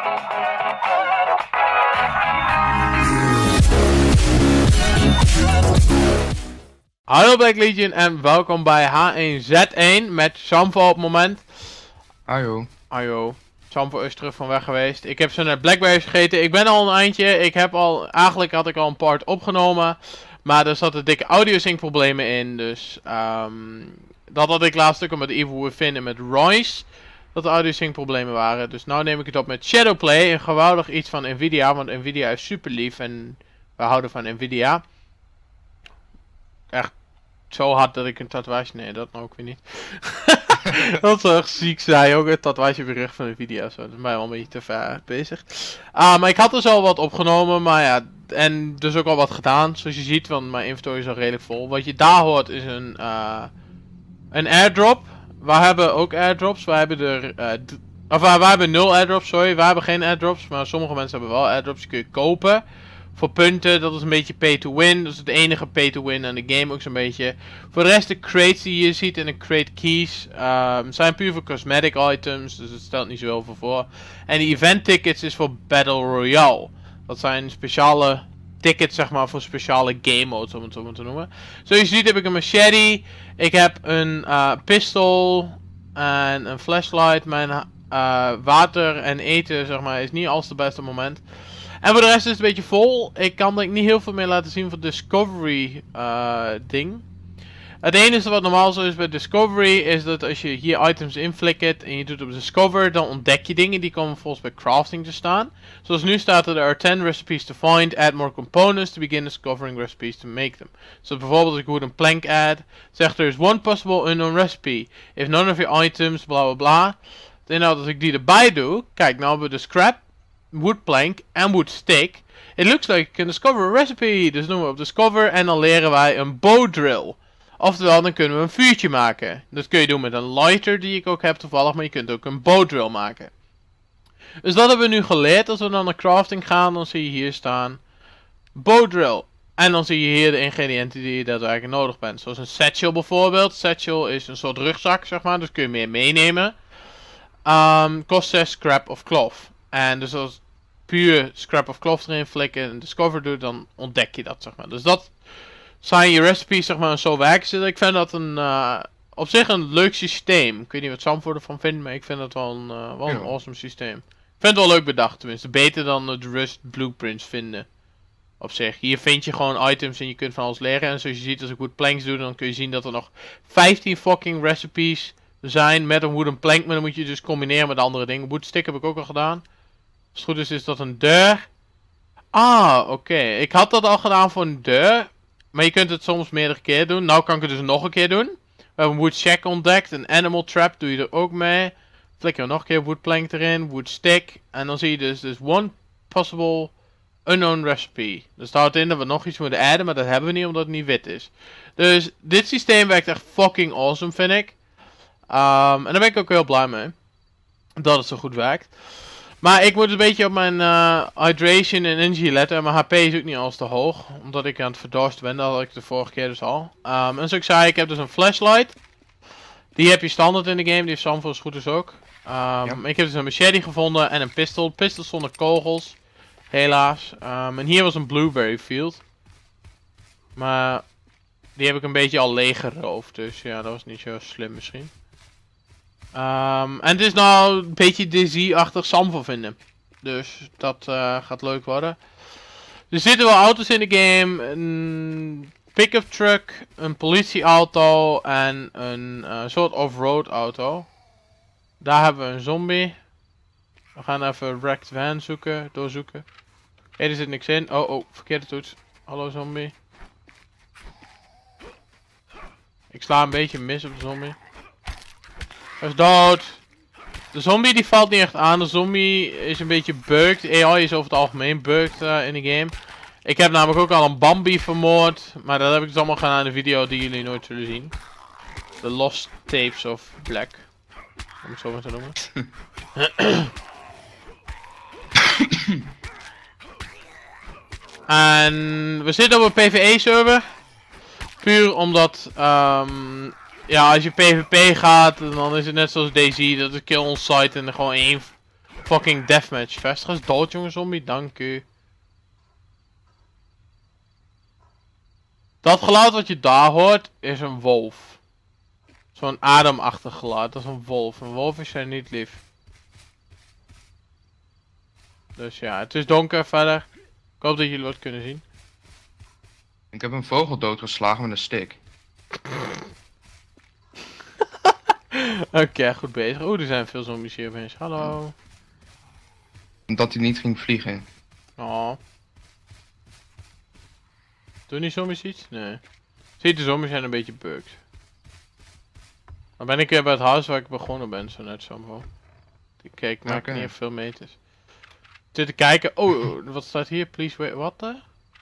Hallo Black Legion en welkom bij H1Z1 met Samvo op het moment. Ajo. Ajo. Samvo is terug van weg geweest. Ik heb ze naar Blackberries gegeten. Ik ben al een eindje. Eigenlijk had ik al een part opgenomen. Maar er zaten dikke audio-sync problemen in. Dus dat had ik laatst ook met Evil Within en met Royce. Dat de audio-sync problemen waren. Dus nu neem ik het op met Shadowplay. Een geweldig iets van Nvidia. Want Nvidia is super lief en we houden van Nvidia. Echt zo hard dat ik een tatoeage... Nee, dat nou ook weer niet. Dat zou echt ziek zijn. Ook een tatoeage op je rug van Nvidia. Zo. Dat is mij wel een beetje te ver bezig. Maar ik had dus al wat opgenomen. Maar ja, en dus ook al wat gedaan. Zoals je ziet, want mijn inventory is al redelijk vol. Wat je daar hoort is een airdrop. We hebben ook airdrops. Wij hebben wij hebben 0 airdrops, sorry. Wij hebben geen airdrops. Maar sommige mensen hebben wel airdrops. Die kun je kopen. Voor punten, dat is een beetje pay to win. Dat is het enige pay to win aan de game ook zo'n beetje. Voor de rest de crates die je ziet en de crate keys zijn puur voor cosmetic items. Dus het stelt niet zoveel voor. En de event tickets is voor Battle Royale. Dat zijn speciale tickets zeg maar voor speciale game modes om het zo maar te noemen. Zoals je ziet heb ik een machete. Ik heb een pistool en een flashlight. Mijn water en eten zeg maar is niet als het beste moment. En voor de rest is het een beetje vol. Ik kan er niet heel veel meer laten zien van Discovery ding. Het enige wat normaal zo is bij Discovery is dat als je hier items inflikkert en je doet op Discover, dan ontdek je dingen die komen volgens bij crafting te staan. Zoals nu staat er, there are 10 recipes to find, add more components to begin discovering recipes to make them. Dus bijvoorbeeld als ik wooden plank add, zegt er is one possible unknown recipe. If none of your items, bla bla bla. En als ik die erbij doe, kijk nou hebben we de scrap, wood plank en wood stick. It looks like you can discover a recipe. Dus doen we op discover en dan leren wij een bow drill. Oftewel dan kunnen we een vuurtje maken. Dat kun je doen met een lighter die ik ook heb toevallig. Maar je kunt ook een bow drill maken. Dus dat hebben we nu geleerd. Als we dan naar crafting gaan dan zie je hier staan bow drill. En dan zie je hier de ingrediënten die je daadwerkelijk nodig bent. Zoals een satchel bijvoorbeeld. Satchel is een soort rugzak zeg maar. Dus kun je meer meenemen. Kost 6 scrap of cloth. En dus als puur scrap of cloth erin flikken en discover doet, dan ontdek je dat, zeg maar. Dus dat zijn je recipes, zeg maar, en zo werken ze. Ik vind dat op zich een leuk systeem. Ik weet niet wat Sam ervan vindt, maar ik vind dat wel een awesome systeem. Ik vind het wel leuk bedacht, tenminste. Beter dan de Rust blueprints vinden. Op zich. Hier vind je gewoon items en je kunt van alles leren. En zoals je ziet, als ik wood planks doe, dan kun je zien dat er nog 15 fucking recipes zijn met een wooden plank. Maar dan moet je dus combineren met andere dingen. Wood stick heb ik ook al gedaan. Als het goed is dat een deur. Ah, oké. Ik had dat al gedaan voor een deur. Maar je kunt het soms meerdere keer doen. Nou kan ik het dus nog een keer doen. We hebben een wood shack ontdekt. Een animal trap doe je er ook mee. Flikker nog een keer wood plank erin. Wood stick. En dan zie je dus one possible unknown recipe. Dus dat houdt in dat we nog iets moeten adden. Maar dat hebben we niet omdat het niet wit is. Dus dit systeem werkt echt fucking awesome vind ik. En daar ben ik ook heel blij mee. Dat het zo goed werkt. Maar ik moet een beetje op mijn hydration en energy letten. En mijn HP is ook niet als te hoog. Omdat ik aan het verdorsten ben. Dat had ik de vorige keer dus al. En zoals ik zei, ik heb dus een flashlight. Die heb je standaard in de game. Die heeft Sam voor goed is ook. Ja. Ik heb dus een machete gevonden en een pistool. Pistool zonder kogels. Helaas. En hier was een blueberry field. Maar die heb ik een beetje al leeg geroofd. Dus ja, dat was niet zo slim misschien. En het is nou een beetje DZ-achtig Samvo vinden. Dus dat gaat leuk worden. Er zitten wel auto's in de game. Een pick-up truck, een politieauto en een soort off-road auto. Daar hebben we een zombie. We gaan even wrecked van doorzoeken. Hé, er zit niks in. Oh, verkeerde toets. Hallo zombie. Ik sla een beetje mis op de zombie. Hij is dood. De zombie die valt niet echt aan. De zombie is een beetje bugged. AI is over het algemeen bugged in de game. Ik heb namelijk ook al een Bambi vermoord. Maar dat heb ik dus allemaal gedaan in de video die jullie nooit zullen zien. The Lost Tapes of Black. Om het zo maar te noemen. En we zitten op een PvE server. Puur omdat ja, als je PvP gaat, dan is het net zoals DayZ, dat is kill on site en er gewoon één Fucking deathmatch vest. Ga eens dood, jongen zombie. Dank u. Dat geluid wat je daar hoort is een wolf. Zo'n ademachtig geluid. Dat is een wolf. Een wolf is jij niet lief. Dus ja, het is donker verder. Ik hoop dat jullie wat kunnen zien. Ik heb een vogel doodgeslagen met een stick. Oké, goed bezig. Oeh, er zijn veel zombies hier opeens. Hallo. Omdat hij niet ging vliegen. Oh. Doen die zombies iets? Nee. Ziet, de zombies zijn een beetje bugged. Dan ben ik weer bij het huis waar ik begonnen ben, zo net zo. Kijk, ik maak Oké. niet echt veel meters. Zit te kijken. Oh, wat staat hier? Please wait. Wat?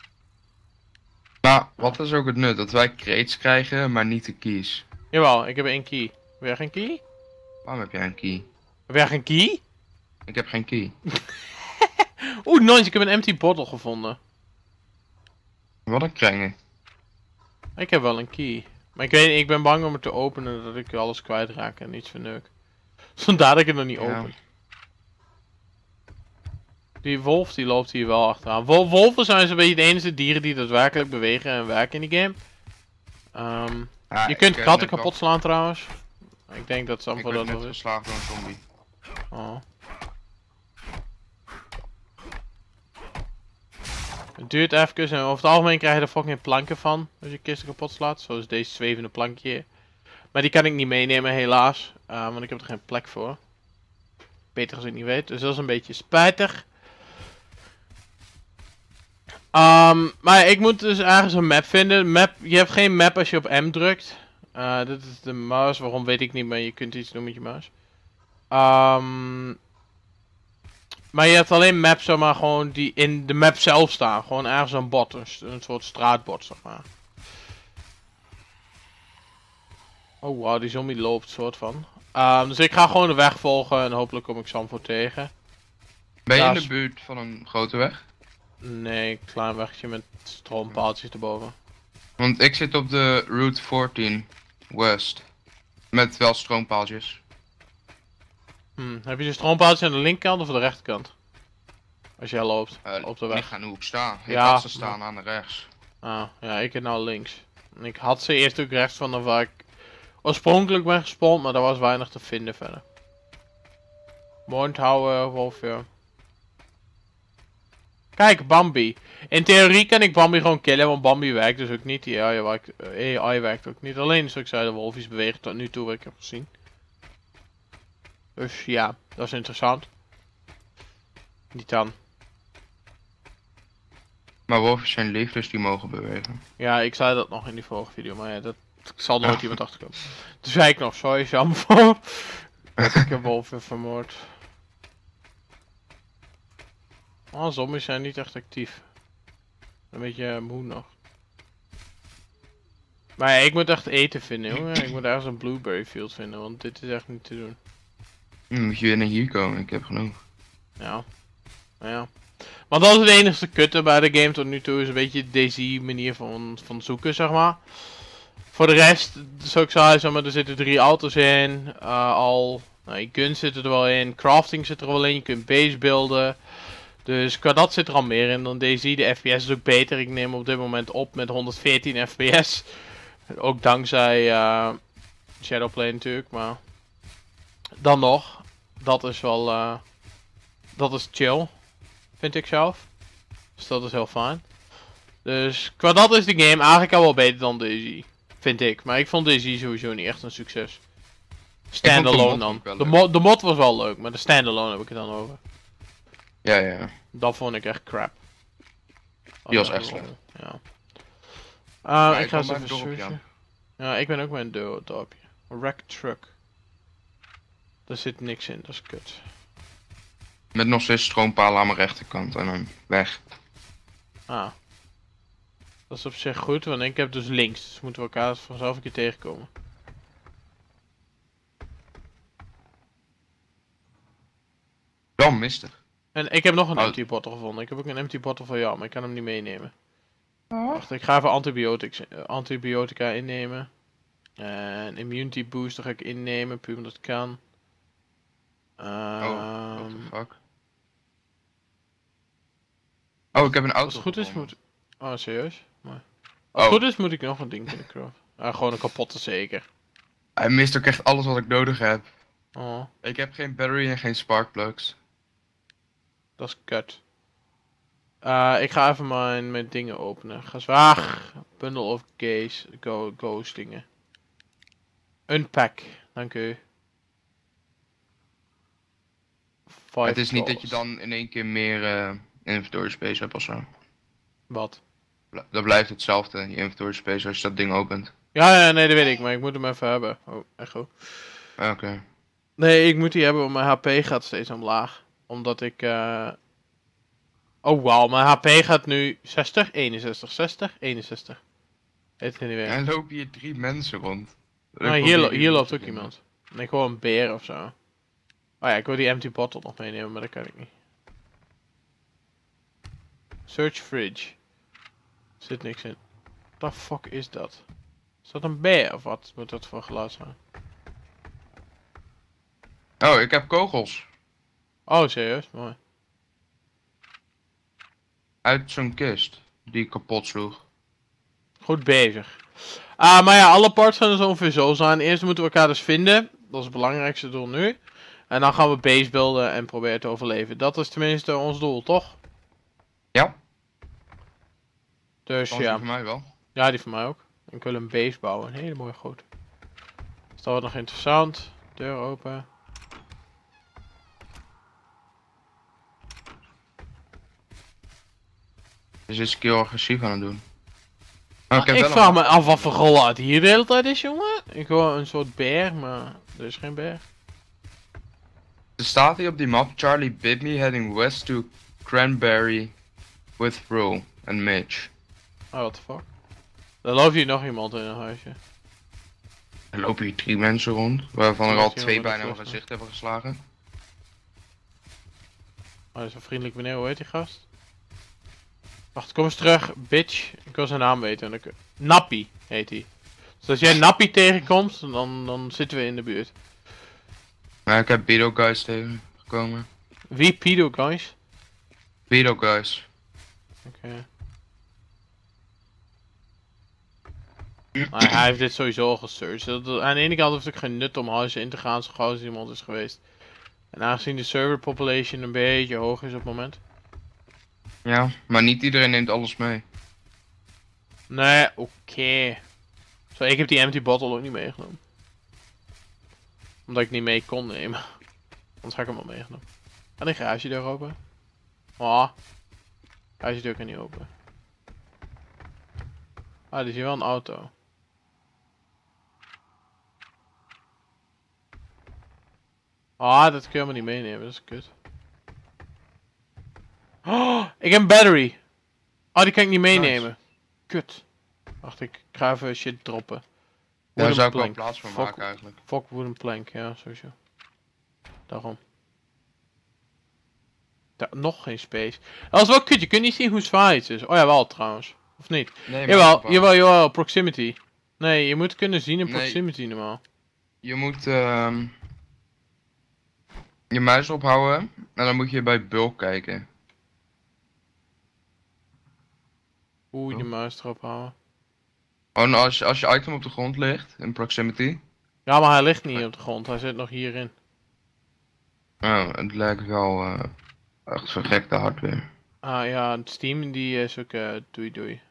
Maar wat is ook het nut? Dat wij crates krijgen, maar niet de keys. Jawel, ik heb één key. Heb jij geen key? Waarom heb jij een key? Heb jij geen key? Ik heb geen key. Oeh, nice. Ik heb een empty bottle gevonden. Wat een krengen. Ik heb wel een key. Maar ik weet, ik ben bang om het te openen dat ik alles kwijtraak en iets verneuk. Vandaar dat ik het nog niet Ja. open. Die wolf die loopt hier wel achteraan. Wolven zijn zo'n beetje de enige dieren die daadwerkelijk bewegen en werken in die game. Ja, Je kunt ik, katten net kapot slaan trouwens. Ik denk dat wel- Sampo Ik dat werd wel net is. geslagen door een zombie. Oh. Het duurt even en over het algemeen krijg je er fucking planken van als je kisten kapot slaat. Zoals deze zwevende plankje hier. Maar die kan ik niet meenemen helaas. Want ik heb er geen plek voor. Beter als ik niet weet. Dus dat is een beetje spijtig. Maar ik moet dus ergens een map vinden. Je hebt geen map als je op M drukt. Dit is de muis. Waarom weet ik niet, maar je kunt iets doen met je muis. Maar je hebt alleen maps, zeg maar, gewoon die in de map zelf staan. Gewoon ergens een bord. Een soort straatbord, zeg maar. Oh wow, die zombie loopt, soort van. Dus ik ga gewoon de weg volgen en hopelijk kom ik Sampo tegen. Ben je Ja, in de buurt van een grote weg? Nee, een klein wegje met stroompaaltjes erboven. Want ik zit op de Route 14 West. Met wel stroompaaltjes. Heb je de stroompaaltjes aan de linkerkant of de rechterkant? Als jij loopt, op de Ik weg. ga nu op staan. Ik Ja, had ze staan aan de rechts. Ah, ja, ik heb nou links. En ik had ze eerst ook rechts van waar ik oorspronkelijk ben gespawnd, maar daar was weinig te vinden verder. Mond houden, wolfje. Kijk, Bambi. In theorie kan ik Bambi gewoon killen, want Bambi werkt dus ook niet. Die AI werkt ook niet. Alleen zoals ik zei, de wolfjes bewegen tot nu toe wat ik heb gezien. Dus ja, dat is interessant. Niet dan. Maar wolfjes zijn lief, dus die mogen bewegen. Ja, ik zei dat nog in die vorige video, maar ja, dat zal nooit iemand achterkomen. Toen zei ik nog, sorry Sampo. Dat ik een wolf heb vermoord. Oh, zombies zijn niet echt actief. Een beetje moe nog. Maar ja, ik moet echt eten vinden, jongen. Ik moet ergens een blueberry field vinden, want dit is echt niet te doen. Dan moet je weer naar hier komen, ik heb genoeg. Ja. Nou ja. Want dat is het enige kutte bij de game tot nu toe, is een beetje deze manier van zoeken, zeg maar. Voor de rest, zoals ik zei, zeg maar, er zitten 3 auto's in. Je guns zitten er wel in, crafting zit er wel in, je kunt base builden. Dus qua dat zit er al meer in dan deze. De FPS is ook beter. Ik neem op dit moment op met 114 FPS. Ook dankzij Shadowplay natuurlijk, maar dan nog. Dat is wel, dat is chill, vind ik zelf. Dus dat is heel fijn. Dus qua dat is de game eigenlijk al wel beter dan DayZ, vind ik. Maar ik vond DayZ sowieso niet echt een succes. Standalone dan. De mod was wel leuk, maar de standalone heb ik het dan over. Ja. Dat vond ik echt crap. Die was echt slecht. Ja. Ik ik ga wil eens bij even een dorpje searchen. Ja, ik ben ook bij een dorpje. Wreck truck. Daar zit niks in, dat is kut. Met nog steeds stroompalen aan mijn rechterkant en dan weg. Ah. Dat is op zich goed, want ik heb dus links. Dus moeten we elkaar vanzelf een keer tegenkomen. Wel mistig. En ik heb nog een empty bottle gevonden. Ik heb ook een empty bottle van jou, maar ik kan hem niet meenemen. Wacht, ik ga even antibiotica innemen. En immunity booster ga ik innemen, puur omdat het kan. What the fuck? Oh, ik heb een Als auto het goed is gevonden. moet... Oh, serieus? Mooi. Als het Oh. goed is moet ik nog een ding kunnen craften. Gewoon een kapotte zeker. Hij mist ook echt alles wat ik nodig heb. Oh, Ik heb geen battery en geen sparkplugs. dat is kut. Ik ga even mijn dingen openen. Ga zwaar. Bundle of ghost dingen. Unpack. Dank u. Het is niet dat je $5. dan in één keer meer inventory space hebt of zo. Wat? Dat blijft hetzelfde, je inventory space, als je dat ding opent. Ja, nee, dat weet ik. Maar ik moet hem even hebben. Oh, echo. Oké. Nee, ik moet die hebben, want mijn HP gaat steeds omlaag. Omdat ik... Oh, wauw. Mijn HP gaat nu 60, 61, 60, 61. Weet het niet meer. En lopen hier 3 mensen rond. Nou, hier loopt ook iemand. En ik hoor een beer of zo. Oh ja, ik wil die empty bottle nog meenemen, maar dat kan ik niet. Search fridge. Er zit niks in. What the fuck is dat? Is dat een beer of wat moet dat voor geluid zijn? Oh, ik heb kogels. Oh, serieus? Mooi. Uit zo'n kist. Die ik kapot sloeg. Goed bezig. Maar ja, alle parts gaan dus ongeveer zo zijn. Eerst moeten we elkaar dus vinden. Dat is het belangrijkste doel nu. En dan gaan we base builden en proberen te overleven. Dat is tenminste ons doel, toch? Ja, Dus dat ja. voor mij wel. Ja, die van mij ook. Ik wil een base bouwen. Een hele mooie grote. Dus dat wordt nog interessant. Deur open. Dus is ik heel agressief aan het doen. Oh, Ik heb wel vraag een- me af wat voor geluid hier de hele tijd is, jongen. Ik hoor een soort beer, maar er is geen beer. Er staat hier op die map: Charlie bid me heading west to Cranberry with Roll en Mitch. Oh, what the fuck. Dan loopt hier nog iemand in een huisje. Er lopen hier 3 mensen rond, waarvan er al Misschien 2 wel met bijna de mijn gezicht hebben geslagen. Oh, dat is een vriendelijk meneer. Hoe heet die gast? Wacht, kom eens terug. Bitch. Ik wil zijn naam weten. Nappie heet hij. Dus als jij Nappie tegenkomt, dan zitten we in de buurt. Maar ik heb Beetle Guys tegengekomen. Wie? Pido, guys? Beetle Guys. Oké. Maar hij heeft dit sowieso al gesearched. Aan de ene kant heeft het ook geen nut om huizen in te gaan zo gauw als iemand is geweest. En aangezien de server population een beetje hoog is op het moment. Ja, maar niet iedereen neemt alles mee. Nee, oké. Zo, ik heb die empty bottle ook niet meegenomen. Omdat ik niet mee kon nemen. Anders had ik hem wel meegenomen. Kan die garagedeur open? Ah. Garagedeur kan niet open. Ah, er is hier wel een auto. Ah, dat kun je helemaal niet meenemen, dat is kut. Oh, ik heb een battery. Oh, die kan ik niet meenemen. Kut. Wacht, ik ga even shit droppen. Daar zou ik wel plank. plaats voor Fuck- maken eigenlijk. Fuck wooden plank, ja, sowieso. Daarom. Nog geen space. Dat is wel kut, je kunt niet zien hoe zwaar iets is. Oh ja, wel trouwens. Of niet? Nee, Jawel, proximity. Nee, je moet kunnen zien in Nee. proximity normaal. Je moet je muis ophouden en dan moet je bij bulk kijken. Oeh, je muis erop houden. Gewoon als je item op de grond ligt, in proximity. Ja, maar hij ligt niet op de grond, hij zit nog hierin. Oh, het lijkt wel echt vergekte hardware. Ah ja, Steam die is ook doei.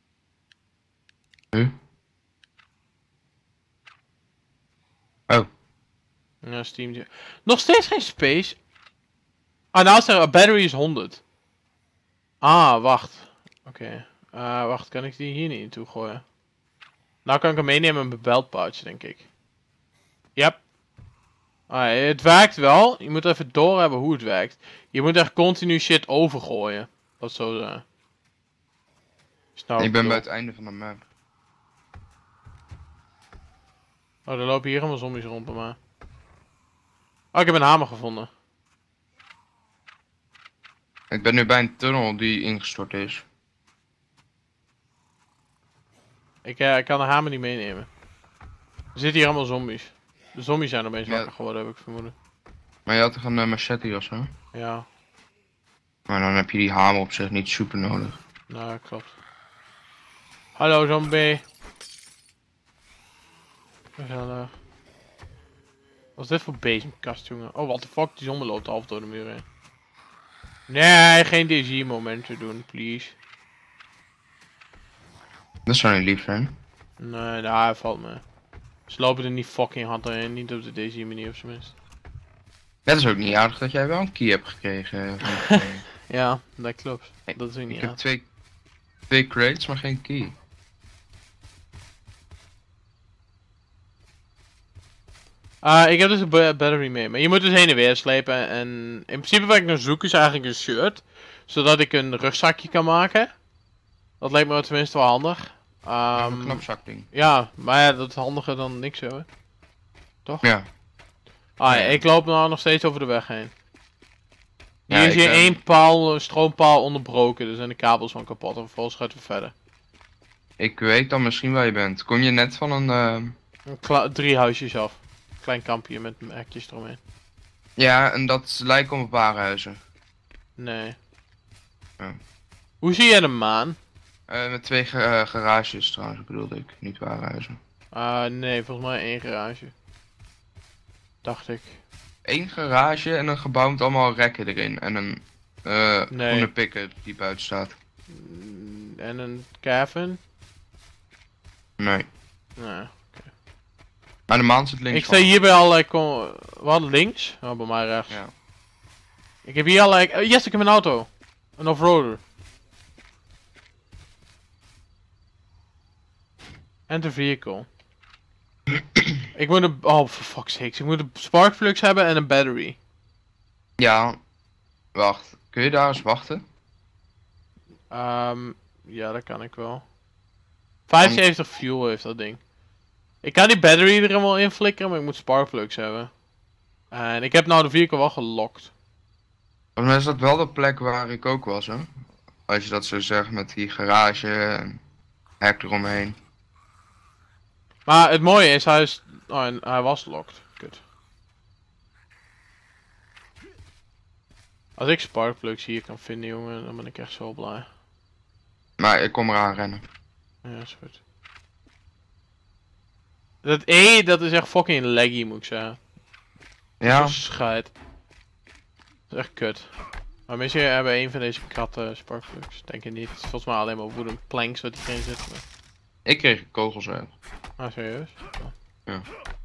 Huh? Oh, Ja, Steam die... Nog steeds geen space. Ah, nou is er, battery is 100. Ah, wacht. Oké. Wacht, kan ik die hier niet naartoe gooien? Nou kan ik hem meenemen in mijn belt pouch, denk ik. Yep. Het werkt wel. Je moet even doorhebben hoe het werkt. Je moet echt continu shit overgooien. Dat is zo. ik ben bij het einde van de map. Oh, er lopen hier allemaal zombies rond bij mij. Oh, ik heb een hamer gevonden. Ik ben nu bij een tunnel die ingestort is. Ik kan de hamer niet meenemen. Er zitten hier allemaal zombies. De zombies zijn opeens wakker geworden, heb ik vermoeden. Maar je had toch een machete of zo? Ja. Maar dan heb je die hamer op zich niet super nodig. Nou, klopt. Hallo zombie. Gezellig. Wat is dit voor bezemkast, jongen? Oh, what the fuck, die zombie loopt half door de muur heen. Nee, geen DG-momenten doen, please. Dat zou niet lief zijn. Nee, daar valt me. Ze lopen er niet fucking hard doorheen, niet op de DG-manier op zijn minst. Het is ook niet aardig dat jij wel een key hebt gekregen. Ja, dat klopt. Nee, Dat is ook niet Ik heb aan. twee crates, maar geen key. Ik heb dus een battery mee, maar je moet dus heen en weer slepen. En in principe wat ik naar zoek is eigenlijk een shirt. Zodat ik een rugzakje kan maken. Dat lijkt me tenminste wel handig. Een knapzakding. Ja, maar ja, dat is handiger dan niks zo, hè? Toch? Ja. Ja, ik loop nou nog steeds over de weg heen. Hier Ja, is hier één paal, stroompaal onderbroken, dus zijn de kabels van kapot en vervolgens gaat het verder. Ik weet dan misschien waar je bent. Kom je net van een... 3 huisjes af. Klein kampje met hekjes eromheen. Ja, en dat lijkt op warenhuizen. Nee. Oh. Hoe zie jij de maan? Met twee garages trouwens bedoelde ik, niet warenhuizen. Nee, volgens mij 1 garage. Dacht ik. 1 garage en een gebouw met allemaal rekken erin. En een Nee. groene pick-up die buiten staat. En een cavern? Nee. Nee. Maar de maan zit links Ik sta hier bij allerlei... Wat, links? Oh, bij mij rechts. Ja. Ik heb hier allerlei... yes, ik heb een auto. Een offroader. En een vehicle. Ik moet een... Oh, for fuck's sake. Ik moet een sparkflux hebben en een battery. Ja. Wacht. Kun je daar eens wachten? Ja, dat kan ik wel. 75 fuel heeft dat ding. Ik kan die battery er wel in flikkeren, maar ik moet sparkplugs hebben. En ik heb nou de vehicle wel gelokt. Volgens mij is dat wel de plek waar ik ook was, hè? Als je dat zo zegt met die garage en hek eromheen. Maar het mooie is, hij was locked. Kut. Als ik sparkplugs hier kan vinden, jongen, dan ben ik echt zo blij. Maar ik kom eraan rennen. Ja, is goed. Dat dat is echt fucking laggy, moet ik zeggen. Ja. Scheid. Dat is echt kut. Maar misschien hebben een van deze kratten sparkplugs. Denk ik niet. Het is volgens mij alleen maar wooden planks wat hierin zitten. Maar... Ik kreeg kogels uit. Ah, serieus? Oh. Ja.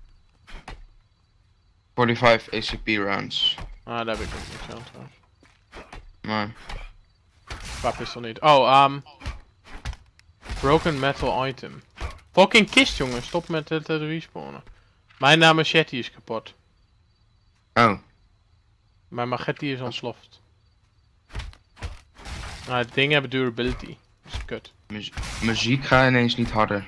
45 ACP rounds. Ah, daar heb ik ook niks aan trouwens. Maar... Waar is niet? Oh, broken metal item. Fucking kist, jongen. Stop met het respawnen. Mijn machete is kapot. Oh. Mijn machete is ontploft. Nou, het ding hebben durability. Dat is kut. Muziek gaat ineens niet harder.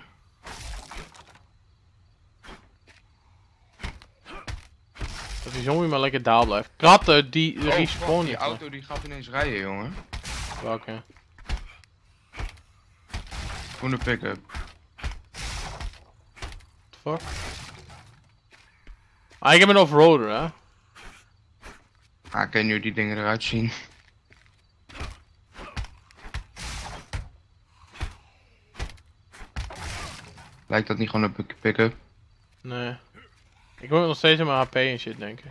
Dat die zombie maar lekker daal blijft. Kratten die Oh, fuck, respawnen. die auto die gaat ineens rijden, jongen. Welke? Groene pick-up. Fuck. Ah, ik heb een offroader, hè. Ah, ik weet niet hoe die dingen eruit zien. Lijkt dat niet gewoon een pick-up? Nee. Ik moet nog steeds aan mijn HP en shit denken.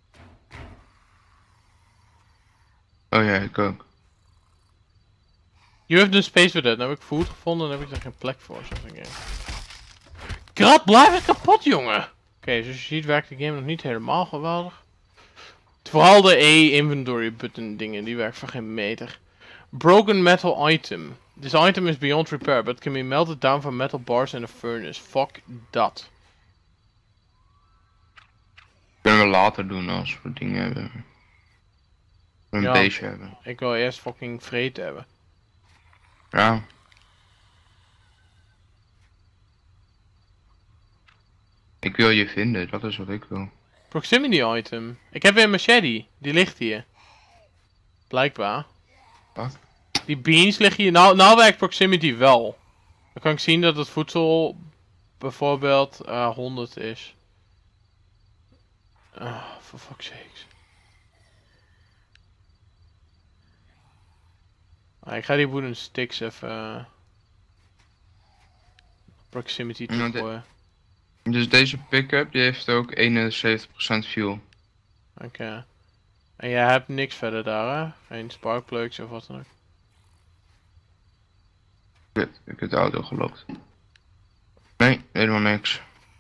Oh ja, ik ook. You have no space for that. Dan heb ik food gevonden en dan heb ik er geen plek voor. Zoals een game. Krat, blijf ik kapot, jongen! Oké, zoals je ziet werkt de game nog niet helemaal geweldig. Vooral de E-inventory button dingen, die werkt voor geen meter. Broken metal item. This item is beyond repair, but can be melted down from metal bars in a furnace. Fuck dat. Kunnen we later doen als we dingen hebben. Een Ja. beestje hebben. Ik wil eerst fucking vreten hebben. Ja. Ik wil je vinden, dat is wat ik wil. Proximity item. Ik heb weer een machete. Die ligt hier. Blijkbaar. Wat? Die beans liggen hier. Nou werkt proximity wel. Dan kan ik zien dat het voedsel bijvoorbeeld 100 is. For fuck's sakes. Ik ga die wooden sticks even... proximity toegooien. Dus deze pick-up die heeft ook 71% fuel. Oké. En jij hebt niks verder daar, hè? Geen sparkplugs of wat dan ook. Kut, ik heb de auto gelokt. Nee, helemaal niks.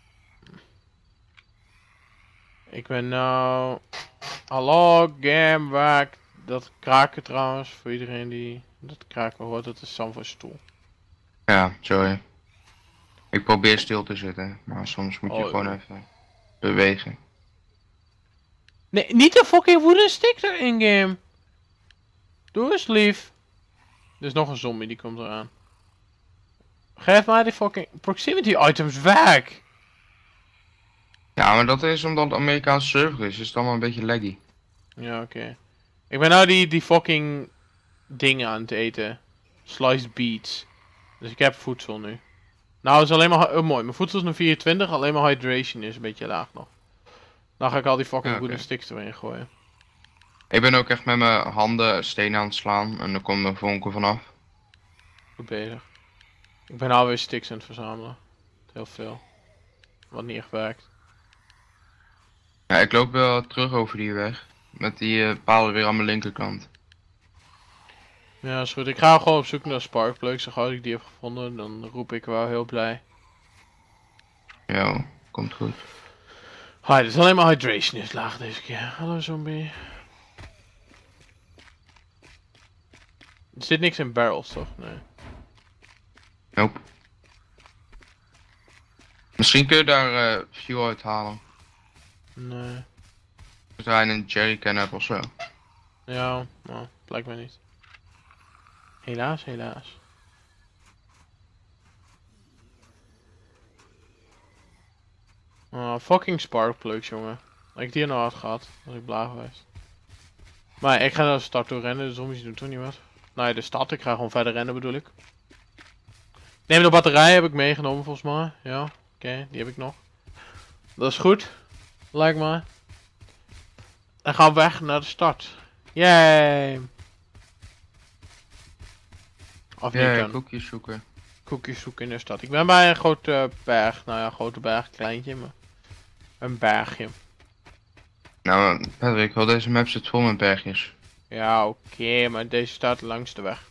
Ik ben nou... Hallo, game, waak. Dat kraken trouwens, voor iedereen die dat kraken hoort, dat is Sam voor stoel. Ja, sorry. Ik probeer stil te zitten, maar soms moet je gewoon even bewegen. Nee, niet de fucking wooden stick erin game. Doe eens lief. Er is nog een zombie die komt eraan. Geef mij die fucking proximity items weg. Ja, maar dat is omdat het Amerikaanse server is het allemaal een beetje laggy. Ja, oké. Ik ben nou die fucking dingen aan het eten. Sliced beets. Dus ik heb voedsel nu. Nou, is alleen maar... mooi, mijn voedsel is nu 24, alleen maar hydration is een beetje laag nog. Dan ga ik al die fucking wooden sticks erin gooien. Ik ben ook echt met mijn handen stenen aan het slaan en er komt een vonken vanaf. Goed bezig. Ik ben alweer sticks aan het verzamelen. Heel veel. Wat niet echt werkt. Ja, ik loop wel terug over die weg. Met die palen weer aan mijn linkerkant. Ja, is goed. Ik ga gewoon op zoek naar sparkplugs. Zo gauw ik die heb gevonden, dan roep ik wel heel blij. Ja, komt goed. Hi, het is alleen maar hydration is laag deze keer. Hallo zombie. Er zit niks in barrels, toch? Nee. Nope. Misschien kun je daar fuel uit halen. Nee. Als hij een jerrycan hebt of zo. Ja, nou, blijkbaar niet. Helaas, helaas. Oh, fucking sparkplugs, jongen. Dat ik die nou had gehad, was ik blij geweest. Maar ik ga naar de stad toe rennen, de zombies doen toch niet wat. Nou ja, de stad, ik ga gewoon verder rennen bedoel ik. Neem de batterij heb ik meegenomen volgens mij. Ja, oké, die heb ik nog. Dat is goed, lijkt me. Dan gaan we weg naar de stad. Yay! Of niet dan. Koekjes zoeken. Koekjes zoeken in de stad. Ik ben bij een grote berg. Nou ja, grote berg, kleintje, maar een bergje. Nou, Patrick, wel deze map zit vol met bergjes. Ja, oké, maar deze staat langs de weg.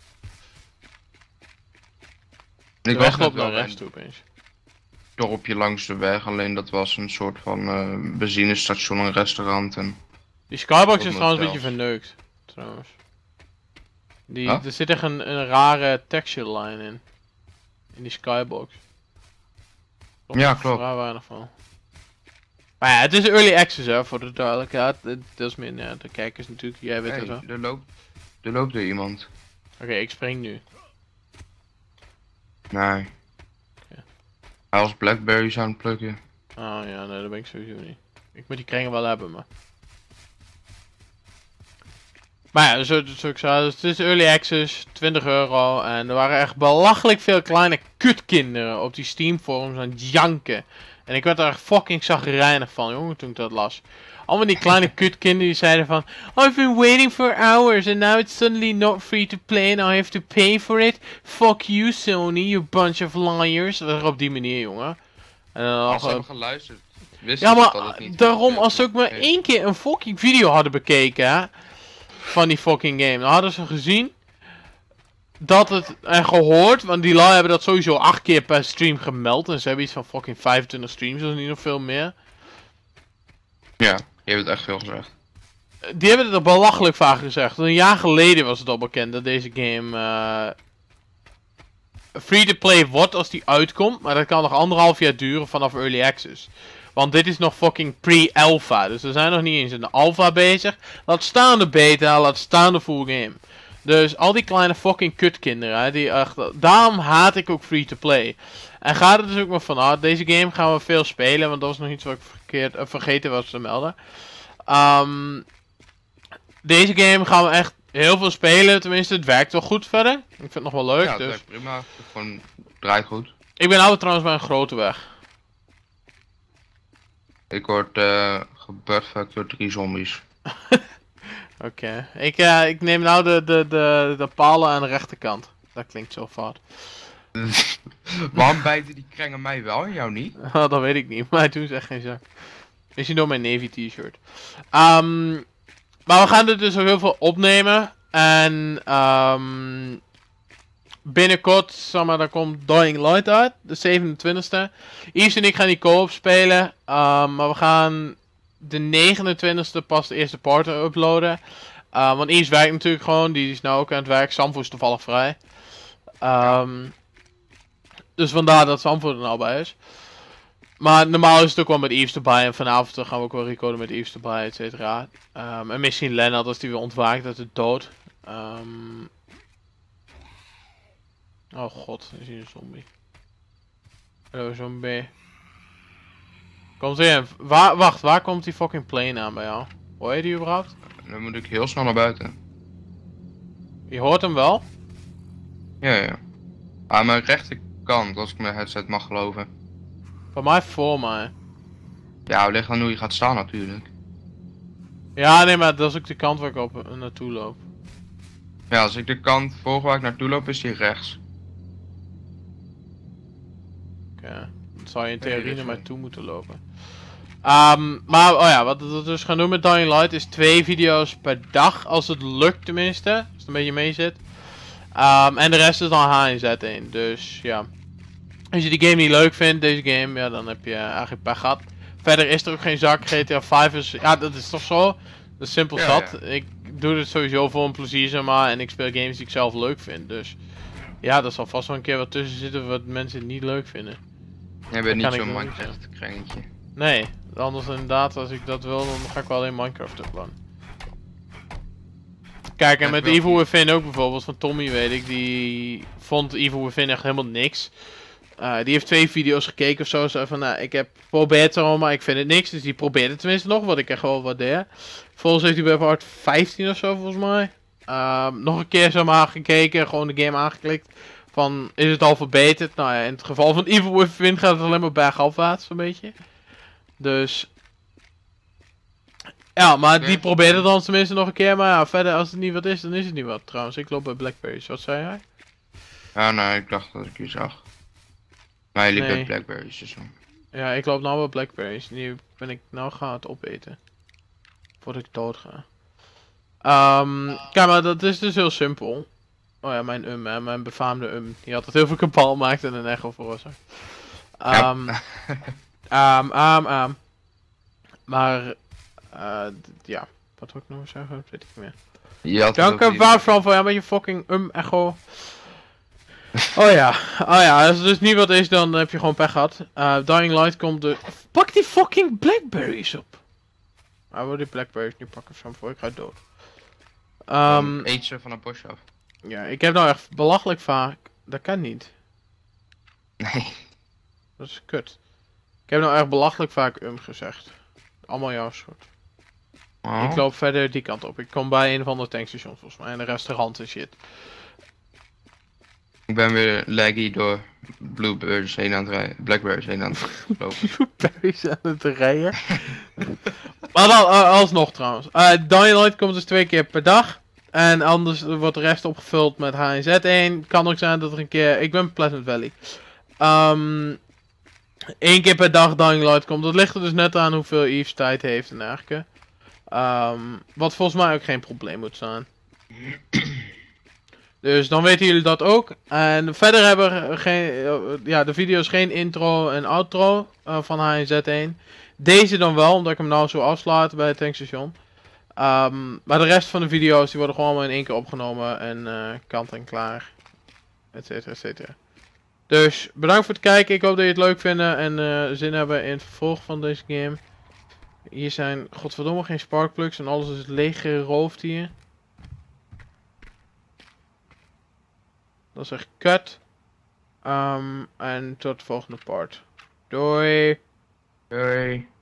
De Ik weg was loopt net naar wel rechts een toe opeens. dorpje langs de weg, alleen dat was een soort van benzinestation, een restaurant en... Die skybox is Tot trouwens een motels. beetje verneukt. Trouwens. Huh? Er zit echt een rare texture line in. In die skybox. Ja, klopt. Vrij weinig van. Maar ja, het is early access hè, voor de duidelijkheid. Dat is meer de kijkers natuurlijk, jij weet het wel. Er loopt er iemand. Oké, ik spring nu. Nee. Ja. Hij was blackberries aan het plukken. Oh ja, nee, dat ben ik sowieso niet. Ik moet die kringen wel hebben, maar... Maar ja, zoals ik zei, het is early access, 20 euro. En er waren echt belachelijk veel kleine kutkinderen op die Steam forums aan het janken. En ik werd er echt fucking chagrijnig van, jongen, toen ik dat las. Allemaal die kleine kutkinderen die zeiden van... I've been waiting for hours and now it's suddenly not free to play and I have to pay for it. Fuck you Sony, you bunch of liars. Dat was op die manier, jongen. En dan Als ze hebben geluisterd, wisten ja, ze dat maar het niet... daarom, als ze ook maar één keer een fucking video hadden bekeken, hè, van die fucking game, dan hadden ze gezien dat het, en gehoord, want die lui hebben dat sowieso 8 keer per stream gemeld, en ze hebben iets van fucking 25 streams, dus niet nog veel meer. Ja, je hebt het echt veel gezegd. Die hebben het er belachelijk vaak gezegd. Een jaar geleden was het al bekend dat deze game free-to-play wordt als die uitkomt, maar dat kan nog 1,5 jaar duren vanaf early access. Want dit is nog fucking pre-alpha, dus we zijn nog niet eens in de alpha bezig. Laat staan de beta, laat staan de full game. Dus al die kleine fucking kutkinderen, hè, die echt, daarom haat ik ook free-to-play. En gaat er dus ook maar vanuit, deze game gaan we veel spelen, want dat was nog iets wat ik vergeten was te melden. Deze game gaan we echt heel veel spelen, tenminste het werkt wel goed verder. Ik vind het nog wel leuk. Ja, het dus. werkt prima. Het gewoon draait goed. Ik ben nou trouwens bij een grote weg. Ik word gebuttfucked door 3 zombies. Oké. Ik neem nou de palen aan de rechterkant. Dat klinkt zo fout. Waarom bijten die krengen mij wel en jou niet? Dat weet ik niet, maar toen is echt geen zak. Misschien door mijn Navy t-shirt. Maar we gaan er dus ook heel veel opnemen. En binnenkort, zeg maar, daar komt Dying Light uit. De 27e. Yves en ik gaan die co-op spelen. Maar we gaan de 29e pas de eerste part uploaden. Want Yves werkt natuurlijk gewoon. Die is nou ook aan het werk. Samvo is toevallig vrij. Dus vandaar dat Samvo er nou bij is. Maar normaal is het ook wel met Yves erbij. En vanavond gaan we ook wel recorden met Yves erbij, et cetera. En misschien Lennart als die weer ontwaakt uit de dood. Oh god, is hier een zombie. Hallo zombie. Komt erin. Wacht, waar komt die fucking plane aan bij jou? Hoor je die überhaupt? Dan moet ik heel snel naar buiten. Je hoort hem wel? Ja. Aan mijn rechterkant, als ik mijn headset mag geloven. Voor mij voor mij. Ja, het ligt aan hoe je gaat staan natuurlijk. Ja, nee, maar dat is ook de kant waar ik op naartoe loop. Ja, als ik de kant volg waar ik naartoe loop, is die rechts. Oké. Dan zou je in Nee, theorie dat naar is mij wel. toe moeten lopen. Maar, oh ja, wat we dus gaan doen met Dying Light is 2 video's per dag. Als het lukt tenminste. Als het een beetje mee zit. En de rest is dan HNZ1. Dus ja. Als je die game niet leuk vindt, deze game, ja, dan heb je eigenlijk pech gehad. Verder is er ook geen zak. GTA 5 is, ja, dat is toch zo. Dat is simpel zat. Ja. Ik doe dit sowieso voor een plezier, zeg maar. En ik speel games die ik zelf leuk vind. Dus ja, er zal vast wel een keer wat tussen zitten wat mensen niet leuk vinden. Jij bent Dat niet kan ik zo'n wel niet Minecraft krengetje. Nee, anders inderdaad, als ik dat wil, dan ga ik wel in Minecraft uploaden. Kijk, en Ja, met wel. Evil Within ook bijvoorbeeld, van Tommy weet ik, die vond Evil Within echt helemaal niks. Die heeft 2 video's gekeken of zo, van nou, ik heb geprobeerd zo, maar ik vind het niks. Dus die probeert het tenminste nog, wat ik echt wel waardeer. Volgens heeft hij bij part 15 of zo, volgens mij. Nog een keer zo maar gekeken, gewoon de game aangeklikt. Van, is het al verbeterd? Nou ja, in het geval van Evil Within gaat het alleen maar bergafwaarts, een beetje. Dus... Ja, maar die probeerde dan tenminste nog een keer. Maar ja, verder als het niet wat is, dan is het niet wat. Trouwens, ik loop bij Blackberries. Wat zei jij? Ja, nou, ik dacht dat ik je zag. Maar je liep Nee. bij Blackberries dus zo. Ja, ik loop nou bij Blackberries. Die ben ik nou gaan het opeten. Voordat ik dood ga. Kijk, maar dat is dus heel simpel. Oh ja, mijn befaamde die had het heel veel kabaal gemaakt en een echo veroorzaakt. Maar, ja, wat wil ik nou zeggen? Dat weet ik niet meer. Je had het Dank over u die- wel, van ja, met je fucking echo. Oh ja, als het dus niet wat is, dan heb je gewoon pech gehad. Dying Light komt de... Pak die fucking Blackberries op! Hij wil die Blackberries niet pakken van voor ik ga dood. Dan eet ze van een bosje af. Ja, ik heb nou echt belachelijk vaak... Dat kan niet. Nee. Dat is kut. Ik heb nou echt belachelijk vaak gezegd. Allemaal jouw schuld. Oh. Ik loop verder die kant op. Ik kom bij een of ander tankstation volgens mij. En een restaurant en shit. Ik ben weer laggy door Bluebirds heen aan het rijden. Blackberries heen aan het lopen. Berries aan het rijden. Maar dan, alsnog trouwens. Dying Light komt dus 2 keer per dag. En anders wordt de rest opgevuld met HNZ1. Kan ook zijn dat er een keer... Ik ben Pleasant Valley. 1 keer per dag Dying Light komt. Dat ligt er dus net aan hoeveel Yves tijd heeft en dergelijke. Wat volgens mij ook geen probleem moet zijn. Dus dan weten jullie dat ook. En verder hebben we geen, de video's geen intro en outro van HNZ1. Deze dan wel, omdat ik hem nou zo afsluit bij het tankstation. Maar de rest van de video's die worden gewoon allemaal in 1 keer opgenomen en kant en klaar. Etcetera, etcetera. Dus bedankt voor het kijken. Ik hoop dat je het leuk vindt en zin hebben in het vervolg van deze game. Hier zijn godverdomme geen sparkplugs en alles is leeg geroofd hier. Dat is echt kut. En tot de volgende part. Doei. Doei.